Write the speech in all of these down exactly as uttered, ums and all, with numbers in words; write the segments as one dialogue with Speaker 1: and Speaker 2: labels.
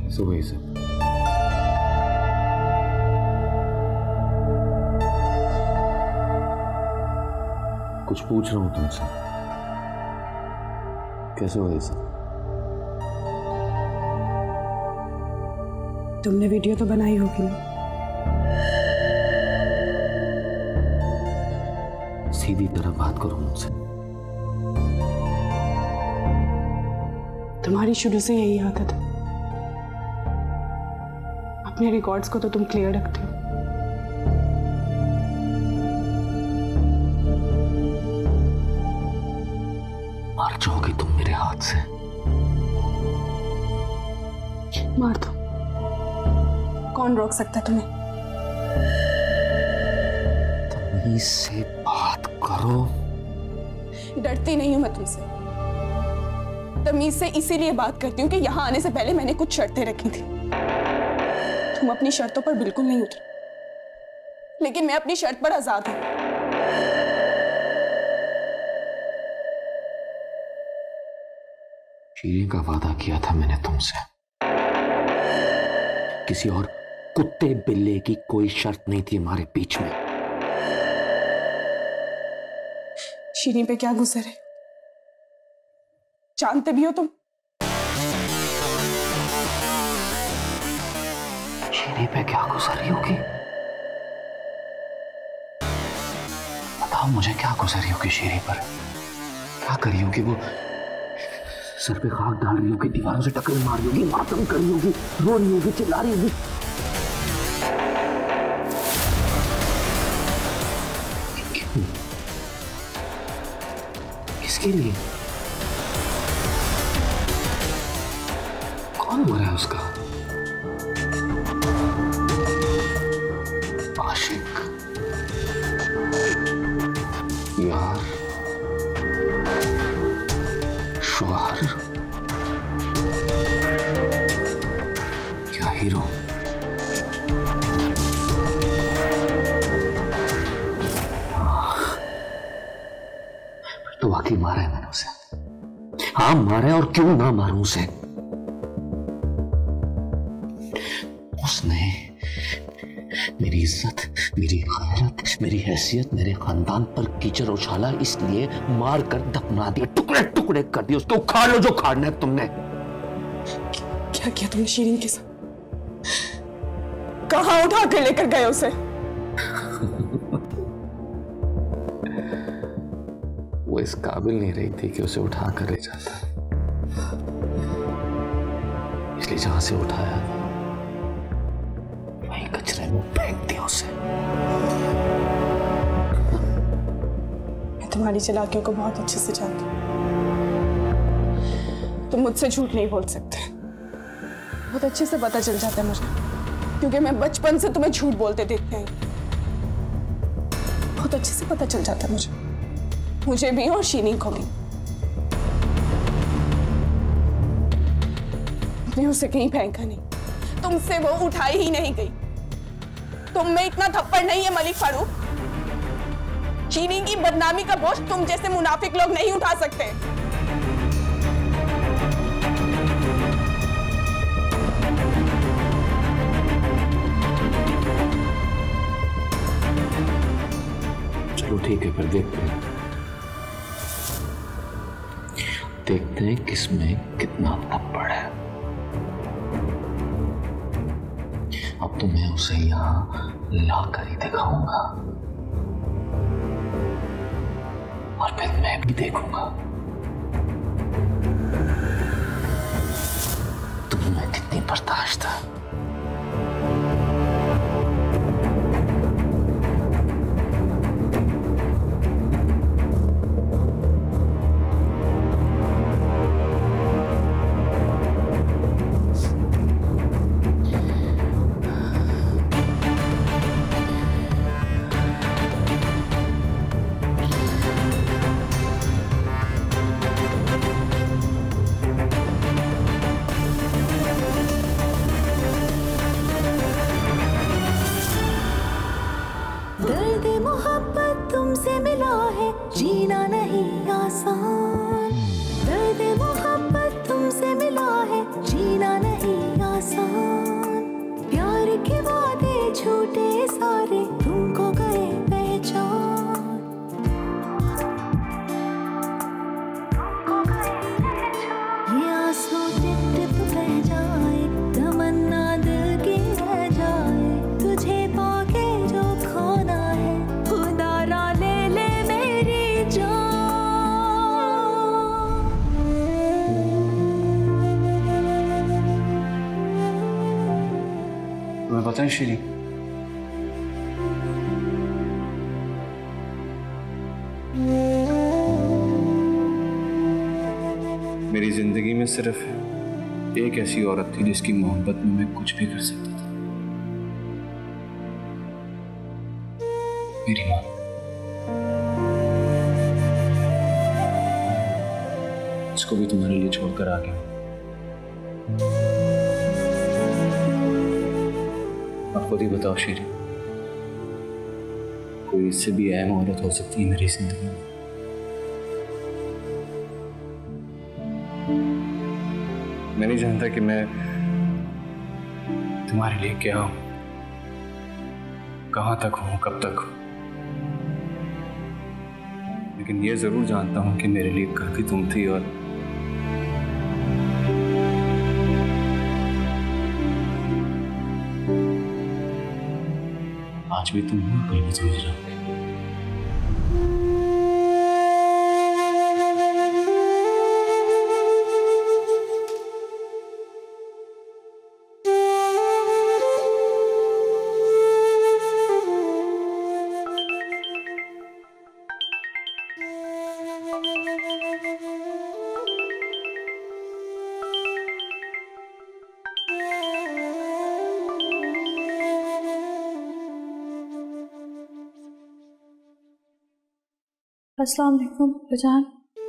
Speaker 1: कैसे हुआ ये सब? कुछ पूछ रहा हूं तुमसे, कैसे हुआ ये सब?
Speaker 2: तुमने वीडियो तो बनाई होगी ना?
Speaker 1: सीधी तरह बात करो मुझसे।
Speaker 2: तुम्हारी शुरू से यही आदत है, अपने रिकॉर्ड्स को तो तुम क्लियर रखते हो।
Speaker 1: मार जाओगी तुम मेरे हाथ से।
Speaker 2: मार दो, कौन रोक सकता है तुम्हें?
Speaker 1: तमीज से बात करो।
Speaker 2: डरती नहीं हूं मैं तुमसे, तमीज से इसीलिए बात करती हूँ कि यहां आने से पहले मैंने कुछ शर्तें रखी थी। तुम अपनी शर्तों पर बिल्कुल नहीं उतरे, लेकिन मैं अपनी शर्त पर आजाद हूं।
Speaker 1: शीरीन का वादा किया था मैंने तुमसे, किसी और कुत्ते बिल्ले की कोई शर्त नहीं थी हमारे बीच में।
Speaker 2: शीरीन पे क्या गुजर है जानते भी हो तुम?
Speaker 1: शीरीन पे क्या गुजर रही होगी? बताओ मुझे, क्या गुजर रही होगी शीरीन पर? क्या कर रही होगी वो? सर पे खाक डाल रही होगी, दीवारों से टक्कर मार रही होगी, मातम कर रही होगी, रो रही होगी, चिल्ला रही होगी। क्यों? किसके लिए? कौन मरा है उसका? आशिक, यार, शौहर, क्या हीरो? तो वाकई मारा है मैंने उसे। हाँ मारा है, और क्यों ना मारूं उसे? उसने मेरी इज्जत, मेरी गैरत, मेरी हैसियत, मेरे खानदान पर कीचड़ उछाला, इसलिए मार कर दफना दिया, टुकड़े टुकड़े कर दिए उसको। उखाड़ लो जो उखाड़ना है तुमने।
Speaker 2: क्या किया तुमने शीरीन के साथ? कहां उठा कर लेकर गए उसे?
Speaker 1: वो इस काबिल नहीं रही थी कि उसे उठा कर ले जाता, इसलिए जहां से उठाया वहीं कचरे में फेंक दिया उसे।
Speaker 2: मैं तुम्हारी चालाकियों को बहुत अच्छे से जानती हूँ। तुम मुझसे झूठ नहीं बोल सकते, बहुत अच्छे से पता चल जाता है मुझे, क्योंकि मैं बचपन से तुम्हें झूठ बोलते देखते हैं। बहुत अच्छे से पता चल जाता है मुझे, मुझे भी और शीरीन को भी। तुमने उसे कहीं फेंका नहीं, तुमसे वो उठाई ही नहीं गई। तुम में इतना थप्पड़ नहीं है मलिक फारूक। शीरीन की बदनामी का बोझ तुम जैसे मुनाफिक लोग नहीं उठा सकते।
Speaker 1: चलो ठीक है, फिर देखते हैं देखते हैं किसमें कितना थप्पड़ है। अब तो मैं उसे यहां ला कर ही दिखाऊंगा, और फिर मैं भी देखूंगा तुम्हें कितनी बर्दाश्त है।
Speaker 3: तुम्हें पता है श्री, मेरी जिंदगी में सिर्फ एक ऐसी औरत थी जिसकी मोहब्बत में मैं कुछ भी कर सकता था, मेरी मां। उसको भी तुम्हारे लिए छोड़कर आ गया। आप खुद ही बताओ श्री, कोई इससे भी अहम औरत हो सकती है मेरी जिंदगी में? मैं नहीं जानता कि मैं तुम्हारे लिए क्या हूं, कहां तक हूं, कब तक हूं, लेकिन ये जरूर जानता हूं कि मेरे लिए काफी तुम थी और आज भी तुम हो, कल भी तुम रहोगे।
Speaker 2: अस्सलाम वालेकुम बजान।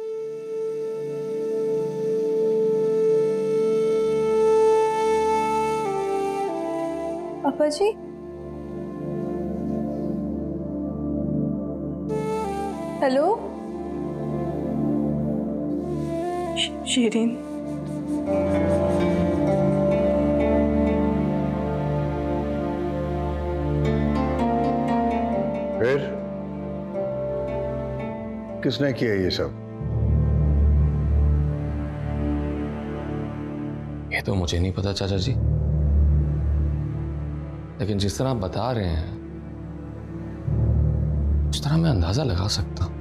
Speaker 2: अपा जी, हेलो शीरीन।
Speaker 4: फिर किसने किया ये सब?
Speaker 1: ये तो मुझे नहीं पता चाचा जी, लेकिन जिस तरह आप बता रहे हैं उस तरह मैं अंदाजा लगा सकता हूं।